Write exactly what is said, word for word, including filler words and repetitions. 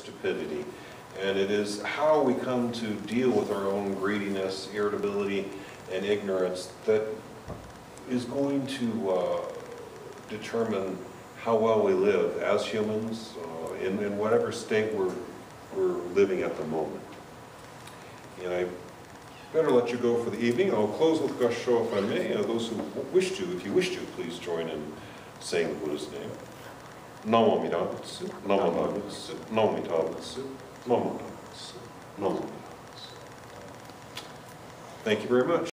stupidity. And it is how we come to deal with our own greediness, irritability, and ignorance that is going to uh, determine how well we live as humans uh, in, in whatever state we're, we're living at the moment. And I better let you go for the evening. I'll close with Gasho if I may. Uh, those who wish to, if you wish to, please join in saying the Buddha's name. Namo Amitabha, Namo Amitabha, Namo Amitabha, Namo Amitabha, Namo Amitabha. Thank you very much.